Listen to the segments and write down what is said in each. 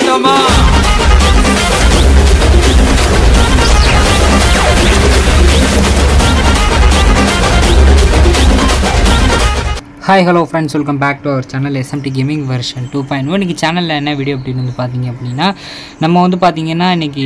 ஆட்டமா Hi hello friends, welcome back to our channel SMT gaming version 2.1. இன்னைக்கு சேனல்ல என்ன வீடியோ அப்படின்னு வந்து பாத்தீங்க அப்படினா நம்ம வந்து பாத்தீங்கன்னா இன்னைக்கு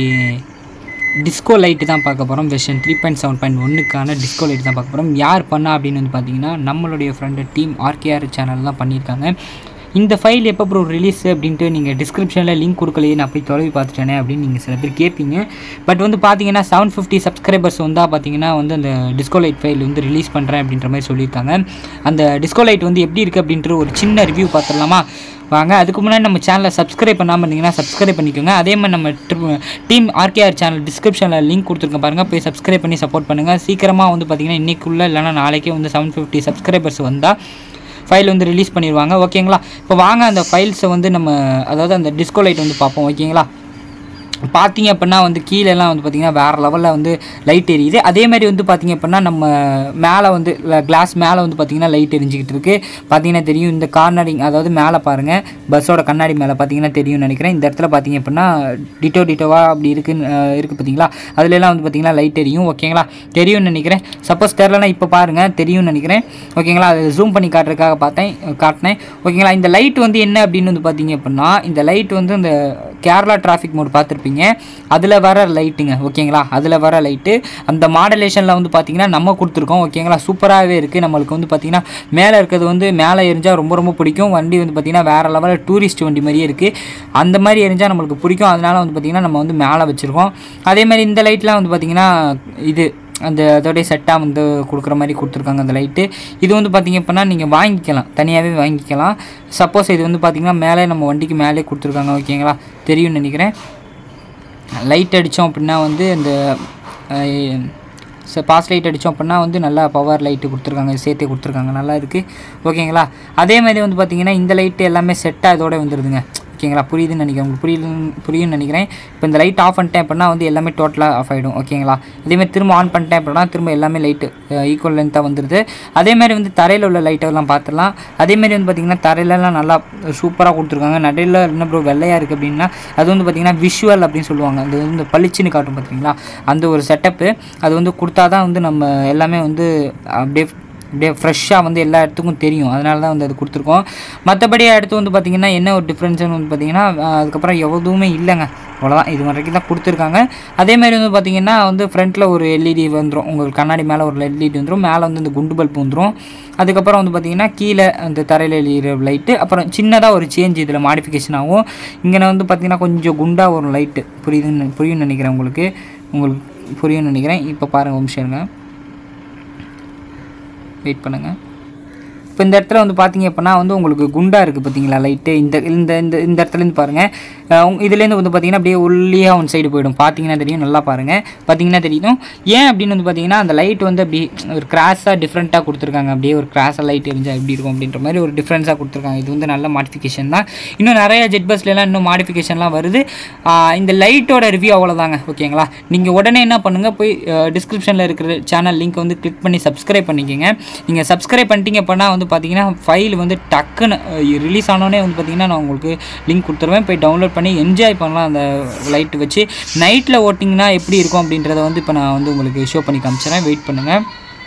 டிஸ்கோ லைட் தான் பார்க்க போறோம். வெர்ஷன் 3.7.1 க்கான டிஸ்கோ லைட் தான் பார்க்க போறோம். யார் பண்ணா அப்படின்னு வந்து பாத்தீங்கன்னா நம்மளுடைய ஃப்ரெண்ட் டீம் RKR சேனல் தான் பண்ணிருக்காங்க. இந்த ஃபைல் எப்போ ப்ரோ ரிலீஸ் அப்படின்ட்டு நீங்கள் டிஸ்கிரிப்ஷனில் லிங்க் கொடுக்கலையே நான் போய் தொலைவி பார்த்துட்டேனே அப்படின்னு நீங்கள் சில பேர் கேட்பீங்க. பட் வந்து பார்த்தீங்கன்னா 750 சப்ஸ்கிரைபர்ஸ் வந்தால் பார்த்தீங்கன்னா வந்து அந்த டிஸ்கோ லைட் ஃபைல் வந்து ரிலீஸ் பண்ணுறேன் அப்படின்ற மாதிரி சொல்லியிருக்காங்க. அந்த டிஸ்கோ லைட் வந்து எப்படி இருக்குது அப்படின்ற ஒரு சின்ன ரிவ்யூ பார்த்துடலாமா வாங்க. அதுக்கு முன்னாடி நம்ம சேனலை சப்ஸ்கிரைப் பண்ணாமல் இருந்தீங்கன்னா சப்ஸ்கிரைப் பண்ணிக்கோங்க. அதே மாதிரி நம்ம டீம் RKR சேனல் டிஸ்கிரிப்ஷனில் லிங்க் கொடுத்துருக்கேன் பாருங்கள், போய் சப்ஸ்கிரைப் பண்ணி சப்போர்ட் பண்ணுங்கள். சீக்கிரமாக வந்து பார்த்தீங்கன்னா இன்றைக்குள்ளே இல்லைனா நாளைக்கே வந்து 750 சப்ஸ்கிரைபர்ஸ் வந்தால் ஃபைல் வந்து ரிலீஸ் பண்ணிடுவாங்க. ஓகேங்களா? இப்போ வாங்க அந்த ஃபைல்ஸை வந்து நம்ம அதாவது அந்த டிஸ்கோ லைட் வந்து பார்ப்போம். ஓகேங்களா? பார்த்தீங்க அப்படின்னா வந்து கீழெல்லாம் வந்து பார்த்திங்கன்னா வேறு லெவலில் வந்து லைட் எரியுது. அதேமாதிரி வந்து பார்த்திங்க அப்படின்னா நம்ம மேலே வந்து கிளாஸ் மேலே வந்து பார்த்திங்கன்னா லைட் எரிஞ்சிக்கிட்டு இருக்குது. பார்த்திங்கன்னா தெரியும் இந்த கார்னரிங், அதாவது மேலே பாருங்கள் பஸ்ஸோட கண்ணாடி மேலே பார்த்திங்கன்னா தெரியும்னு நினைக்கிறேன். இந்த இடத்துல பார்த்திங்க அப்படின்னா டிட்டோவாக அப்படி இருக்குது பார்த்திங்களா, அதுலலாம் வந்து பார்த்திங்கன்னா லைட் எரியும். ஓகேங்களா? தெரியும்னு நினைக்கிறேன். சப்போஸ் தெரிலனா இப்போ பாருங்கள் தெரியும்னு நினைக்கிறேன். ஓகேங்களா? அது ஜூம் பண்ணி காட்டுறதுக்காக காட்டினேன். ஓகேங்களா? இந்த லைட் வந்து என்ன அப்படின்னு வந்து பார்த்திங்க அப்படின்னா இந்த லைட் வந்து இந்த கேரளா டிராஃபிக் மோட் பார்த்துருப்பீங்க, அதில் வர லைட்டுங்க. ஓகேங்களா? அதில் வர லைட்டு அந்த மாடலேஷனில் வந்து பார்த்திங்கன்னா நம்ம கொடுத்துருக்கோம். ஓகேங்களா? சூப்பராகவே இருக்குது. நம்மளுக்கு வந்து பார்த்திங்கன்னா மேலே இருக்கிறது வந்து மேலே எரிஞ்சால் ரொம்ப பிடிக்கும். வண்டி வந்து பார்த்திங்கன்னா வேறு லெவலில் டூரிஸ்ட் வண்டி மாதிரியே இருக்குது. அந்த மாதிரி எரிஞ்சால் நம்மளுக்கு பிடிக்கும். அதனால் வந்து பார்த்திங்கன்னா நம்ம வந்து மேலே வச்சுருக்கோம். அதேமாதிரி இந்த லைட்லாம் வந்து பார்த்திங்கன்னா இது அதோடைய செட்டாக வந்து கொடுக்குற மாதிரி கொடுத்துருக்காங்க அந்த லைட்டு. இது வந்து பார்த்திங்க அப்படின்னா நீங்கள் வாங்கிக்கலாம், தனியாகவே வாங்கிக்கலாம். சப்போஸ் இது வந்து பார்த்திங்கன்னா மேலே நம்ம வண்டிக்கு மேலே கொடுத்துருக்காங்க. ஓகேங்களா? தெரியும்னு நினைக்கிறேன். லைட் அடித்தோம் அப்படின்னா வந்து இந்த பாஸ் லைட் அடித்தோம் அப்படின்னா வந்து நல்லா பவர் லைட்டு கொடுத்துருக்காங்க, சேர்த்தே கொடுத்துருக்காங்க, நல்லா இருக்குது. ஓகேங்களா? அதேமாதிரி வந்து பார்த்திங்கன்னா இந்த லைட்டு எல்லாமே செட்டாக இதோட வந்துடுதுங்க. ஓகேங்களா? புரியுதுன்னு நினைக்கிறேன், உங்களுக்கு புரியும்னு நினைக்கிறேன். இப்போ இந்த லைட் ஆஃப் பண்ணிட்டேன் அப்படின்னா வந்து எல்லாமே டோட்டலாக ஆஃப் ஆகிடும். ஓகேங்களா? அதேமாதிரி திரும்ப ஆன் பண்ணிட்டேன் அப்படின்னா திரும்ப எல்லாமே லைட்டு ஈக்குவல் லென்த்தாக வந்துடுது. அதேமாதிரி வந்து தரையில் உள்ள லைட்டெல்லாம் பார்த்துடலாம். அதேமாதிரி வந்து பார்த்திங்கன்னா தரையிலலாம் நல்லா சூப்பராக கொடுத்துருக்காங்க. நடையில் என்ன ப்ரோ வெள்ளையாக இருக்குது அப்படின்னா அது வந்து பார்த்திங்கன்னா விஷுவல் அப்படின்னு சொல்லுவாங்க. அது வந்து பளிச்சுன்னு காட்டும் பார்த்திங்களா, அந்த ஒரு செட்டப்பு. அது வந்து கொடுத்தா தான் வந்து நம்ம எல்லாமே வந்து அப்படியே ஃப்ரெஷ்ஷாக வந்து எல்லா இடத்துக்கும் தெரியும். அதனால தான் வந்து அது கொடுத்துருக்கோம். மற்றபடி அடுத்து வந்து பார்த்திங்கன்னா என்ன ஒரு டிஃப்ரென்ஸ்னு வந்து பார்த்திங்கன்னா அதுக்கப்புறம் எதுவுமே இல்லைங்க, அவ்வளோதான். இது வரைக்கும் தான் கொடுத்துருக்காங்க. அதேமாதிரி வந்து பார்த்திங்கன்னா வந்து ஃப்ரண்ட்டில் ஒரு LED வந்துடும், உங்களுக்கு கண்ணாடி மேலே ஒரு LED வந்துடும், மேலே வந்து இந்த குண்டு பல்ப் வந்துடும். அதுக்கப்புறம் வந்து பார்த்திங்கன்னா கீழே அந்த தரையில் எரியிற லைட்டு, அப்புறம் சின்னதாக ஒரு சேஞ்ச் இதில் மாடிஃபிகேஷன் ஆகும். இங்கே வந்து பார்த்திங்கன்னா கொஞ்சம் குண்டாக ஒரு லைட்டு புரியும்னு நினைக்கிறேன். உங்களுக்கு புரியும்னு நினைக்கிறேன். இப்போ பாருங்கள், ஒரு நிமிஷம் இருங்க, வெயிட் பண்ணுங்கள். இப்போ இந்த இடத்துல வந்து பார்த்திங்க அப்படின்னா வந்து உங்களுக்கு குண்டாக இருக்குது பார்த்தீங்களா லைட்டு. இந்த இந்த இந்த இந்த இடத்துலேருந்து பாருங்கள், இதுலேருந்து வந்து பார்த்திங்கன்னா அப்படியே ஒல்லியாக ஒன் சைடு போயிடும். பார்த்தீங்கன்னா தெரியும், நல்லா பாருங்கள், பார்த்தீங்கன்னா தெரியும். ஏன் அப்படின்னு வந்து பார்த்திங்கன்னா அந்த லைட் வந்து அப்படி ஒரு கிராஸாக டிஃப்ரெண்ட்டாக கொடுத்துருக்காங்க. அப்படியே ஒரு கிராஸாக லைட் எரிஞ்சால் எப்படி இருக்கும் அப்படின்ற மாதிரி ஒரு டிஃப்ரென்ஸாக கொடுத்துருக்காங்க. இது வந்து நல்ல மாடிஃபிகேஷன் தான். இன்னும் நிறைய ஜெட் பஸ்லாம் இன்னும் மாடிஃபிகேஷன்லாம் வருது. இந்த லைட்டோட ரிவ்யூ அவ்வளோதாங்க. ஓகேங்களா? நீங்கள் உடனே என்ன பண்ணுங்கள், போய் டிஸ்கிரிப்ஷனில் இருக்கிற சேனல் லிங்க் வந்து கிளிக் பண்ணி சப்ஸ்கிரைப் பண்ணிக்கோங்க. நீங்கள் சப்ஸ்கிரைப் பண்ணிட்டீங்க அப்படின்னா வந்து பார்த்திங்கன்னா ஃபைல் வந்து டக்குன்னு ரிலீஸ் ஆனோடனே வந்து பார்த்திங்கன்னா நான் உங்களுக்கு லிங்க் கொடுத்துருவேன், போய் டவுன்லோட் பண்ணி என்ஜாய் பண்ணலாம். அந்த லைட் வச்சு நைட்டில் ஓட்டிங்கன்னா எப்படி இருக்கும் அப்படின்றத வந்து இப்போ நான் வந்து உங்களுக்கு ஷோ பண்ணி காமிச்சிடுறேன். வெயிட் பண்ணுங்கள்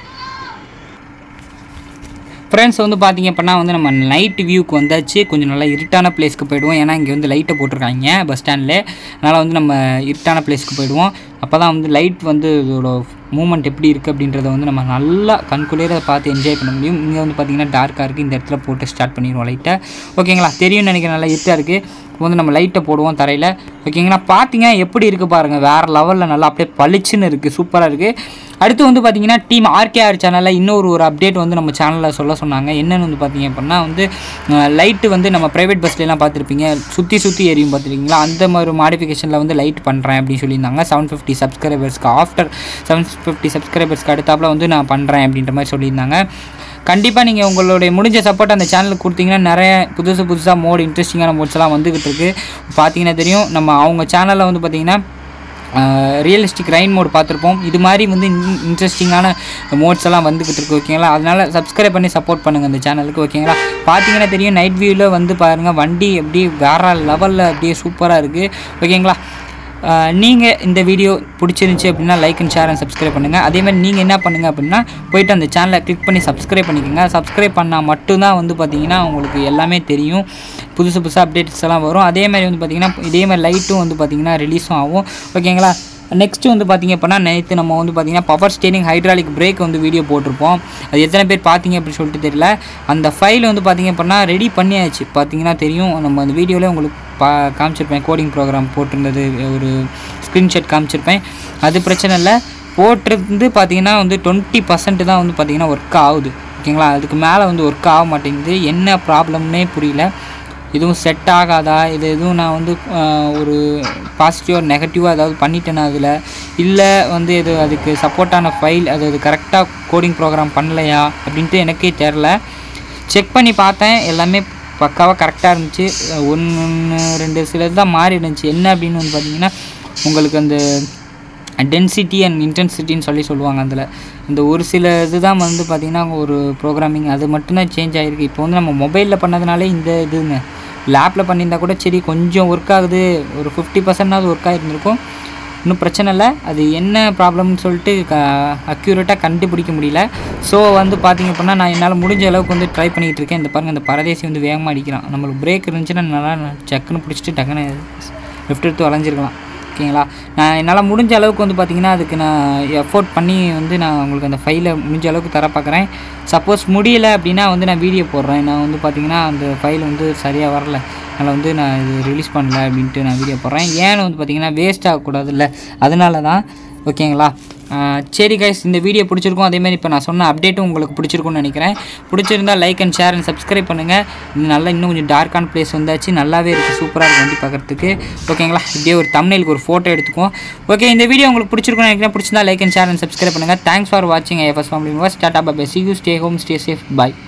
ஃப்ரெண்ட்ஸ். வந்து பார்த்திங்க அப்படின்னா வந்து நம்ம நைட் வியூக்கு வந்தாச்சு. கொஞ்சம் நல்லா இருட்டான பிளேஸ்க்கு போயிடுவோம். ஏன்னா இங்கே வந்து லைட்டை போட்டிருக்காங்க பஸ் ஸ்டாண்டில். அதனால் வந்து நம்ம இருட்டான பிளேஸ்க்கு போயிடுவோம். அப்போ தான் வந்து லைட் வந்து இதோட மூமெண்ட் எப்படி இருக்குது அப்படின்றத வந்து நம்ம நல்லா கண்குளிர பார்த்து என்ஜாய் பண்ண முடியும். இங்கே வந்து பார்த்திங்கன்னா டார்க்காக இருக்குது. இந்த இடத்துல போட்டு ஸ்டார்ட் பண்ணிடுவோம் லைட்டை. ஓகேங்களா? தெரியும்னு நினைக்கிறேன், நல்லா இருட்டாக இருக்குது. இப்போ வந்து நம்ம லைட்டை போடுவோம் தரையில். ஓகேங்களா? பார்த்தீங்க எப்படி இருக்குது பாருங்கள், வேறு லெவலில் நல்லா அப்படியே பளிச்சுன்னு இருக்குது, சூப்பராக இருக்குது. அடுத்து வந்து பார்த்திங்கன்னா டீம் RKR சேனலில் இன்னொரு அப்டேட் வந்து நம்ம சேனலில் சொன்னாங்க. என்னென்னு வந்து பார்த்திங்க அப்படின்னா வந்து லைட்டு வந்து நம்ம ப்ரைவேட் பஸ்லாம் பார்த்துருப்பீங்க, சுற்றி எரியும் பார்த்துருக்கீங்களா, அந்த மாதிரி மாடிஃபிகேஷனில் வந்து லைட் பண்ணுறேன் அப்படின்னு சொல்லியிருந்தாங்க. 750 சப்ஸ்கிரைபர்ஸ்க்கு ஆஃப்டர் 750 சப்ஸ்கிரைபர்ஸ்க்கு அடுத்தாப்பில் வந்து நான் பண்ணுறேன் அப்படின்ற மாதிரி சொல்லியிருந்தாங்க. கண்டிப்பாக நீங்கள் உங்களுடைய முடிஞ்ச சப்போர்ட் அந்த சேனலுக்கு கொடுத்தீங்கன்னா நிறைய புதுசாக இன்ட்ரெஸ்டிங்கான மோட்ஸ்லாம் வந்துக்கிட்டு இருக்குது. பார்த்தீங்கன்னா தெரியும், நம்ம அவங்க சேனலில் வந்து பார்த்திங்கன்னா ரியலிஸ்டிக் ரைன் மோட் பார்த்துருப்போம். இது மாதிரி வந்து இன்ட்ரெஸ்டிங்கான மோட்ஸ் எல்லாம் வந்துக்கிட்டு இருக்கு ஓகேங்களா. அதனால் சப்ஸ்கிரைப் பண்ணி சப்போர்ட் பண்ணுங்கள் இந்த சேனலுக்கு ஓகேங்களா. பார்த்தீங்கன்னா தெரியும் நைட் வியூவில் வந்து பாருங்கள் வண்டி அப்படியே வேறு லெவலில் அப்படியே சூப்பராக இருக்குது ஓகேங்களா. நீங்கள் இந்த வீடியோ பிடிச்சிருந்துச்சி அப்படின்னா like and share and subscribe பண்ணுங்கள். அதேமாதிரி நீங்கள் என்ன பண்ணுங்கள் அப்படின்னா போய்ட்டு அந்த சேனலை கிளிக் பண்ணி சப்ஸ்கிரைப் பண்ணிக்கோங்க. சப்ஸ்கிரைப் பண்ணால் மட்டும்தான் வந்து பார்த்திங்கன்னா உங்களுக்கு எல்லாமே தெரியும், புதுசாக அப்டேட்ஸ் எல்லாம் வரும். அதேமாதிரி வந்து பார்த்திங்கன்னா இதேமாதிரி லைட்டும் வந்து பார்த்திங்கன்னா ரிலீஸும் ஆகும் ஓகேங்களா. நெக்ஸ்ட்டு வந்து பார்த்திங்க அப்படின்னா நேற்று நம்ம வந்து பார்த்திங்கன்னா பவர் ஸ்டீரிங் ஹைட்ராலிக் பிரேக் வந்து வீடியோ போட்டிருப்போம். அது எத்தனை பேர் பார்த்தீங்க அப்படின்னு சொல்லிட்டு தெரியல. அந்த ஃபைல் வந்து பார்த்திங்க அப்படின்னா ரெடி பண்ணியாச்சு. பார்த்திங்கன்னா தெரியும், நம்ம அந்த வீடியோவில் உங்களுக்கு காமிச்சிருப்பேன். கோடிங் ப்ரோக்ராம் போட்டிருந்தது ஒரு ஸ்க்ரீன்ஷாட் காமிச்சிருப்பேன். அது பிரச்சனை இல்லை. போட்டிருந்து பார்த்திங்கன்னா வந்து 20% தான் வந்து பார்த்திங்கன்னா ஒர்க் ஆகுது ஓகேங்களா. அதுக்கு மேலே வந்து ஒர்க் ஆக மாட்டேங்குது. என்ன ப்ராப்ளம்னே புரியல. இதுவும் செட் ஆகாதா, இது எதுவும் நான் வந்து ஒரு பாசிட்டிவாக நெகட்டிவாக ஏதாவது பண்ணிட்டேன்னா அதில், இல்லை வந்து இது அதுக்கு சப்போர்ட்டான ஃபைல் அது கரெக்டாக கோடிங் ப்ரோக்ராம் பண்ணலையா அப்படின்ட்டு எனக்கே தெரில. செக் பண்ணி பார்த்தேன், எல்லாமே பக்காவாக கரெக்டாக இருந்துச்சு. 1-2 சிலது தான் மாறி இருந்துச்சு. என்ன அப்படின்னு வந்து பார்த்திங்கன்னா உங்களுக்கு அந்த டென்சிட்டி அண்ட் இன்டென்சிட்டின்னு சொல்லுவாங்க. அதில் இந்த ஒரு சில இது தான் வந்து பார்த்திங்கன்னா ஒரு ப்ரோக்ராமிங் அது மட்டும்தான் சேஞ்ச் ஆகிருக்கு. இப்போ வந்து நம்ம மொபைலில் பண்ணதுனாலே இந்த இதுங்க, லேப்பில் பண்ணியிருந்தால் கூட சரி கொஞ்சம் ஒர்க் ஆகுது, ஒரு 50%ஆவது ஒர்க் ஆகிருந்துருக்கும், இன்னும் பிரச்சனை இல்லை. அது என்ன ப்ராப்ளம்னு சொல்லிட்டு அக்யூரேட்டாக கண்டுபிடிக்க முடியல. ஸோ வந்து பார்த்திங்க அப்படின்னா நான் என்னால் முடிஞ்ச அளவுக்கு வந்து ட்ரை பண்ணிகிட்டு இருக்கேன். இந்த பாருங்கள், இந்த பரதேசி வந்து வேகமாக அடிக்கிறான். நம்மளுக்கு பிரேக் இருந்துச்சுன்னா நல்லா சக்குன்னு பிடிச்சிட்டு டக்குன்னு லெஃப்ட் எடுத்து வளைஞ்சிருக்கலாம் ஓகேங்களா. நான் என்னால் முடிஞ்ச அளவுக்கு வந்து பார்த்திங்கன்னா அதுக்கு நான் எஃபோர்ட் பண்ணி வந்து நான் உங்களுக்கு அந்த ஃபைலை முடிஞ்ச அளவுக்கு தர பார்க்குறேன். சப்போஸ் முடியலை அப்படின்னா வந்து நான் வீடியோ போடுறேன். நான் வந்து பார்த்திங்கன்னா அந்த ஃபைல் வந்து சரியாக வரல, அதனால் வந்து நான் இது ரிலீஸ் பண்ணல அப்படின்ட்டு நான் வீடியோ போடுறேன். ஏன்னு வந்து பார்த்திங்கன்னா வேஸ்ட் ஆகக்கூடாதுல்ல, அதனால தான் ஓகேங்களா. சரி கைஸ், இந்த வீடியோ பிடிச்சிருக்கும். அதேமாதிரி இப்போ நான் சொன்ன அப்டேட்டும் உங்களுக்கு பிடிச்சிருக்கும்னு நினைக்கிறேன். பிடிச்சிருந்தால் like and share and subscribe பண்ணுங்கள். நல்லா இன்னும் கொஞ்சம் டார்க்கான பிளேஸ் வந்தாச்சு, நல்லாவே இருக்குது, சூப்பராக இருக்குது வண்டி பார்க்குறதுக்கு ஓகேங்களா. இப்படியே ஒரு தம்ப்நெயிலுக்கு ஒரு ஃபோட்டோ எடுத்துக்குவோம். ஓகே, இந்த வீடியோ உங்களுக்கு பிடிச்சிருக்கும்னு நினைக்கிறேன். பிடிச்சிருந்தா like and share and subscribe பண்ணுங்கள். தேங்க்ஸ் ஃபார் வாட்சிங். I F S family members. Tata bye bye. See you, stay home, stay safe, bye.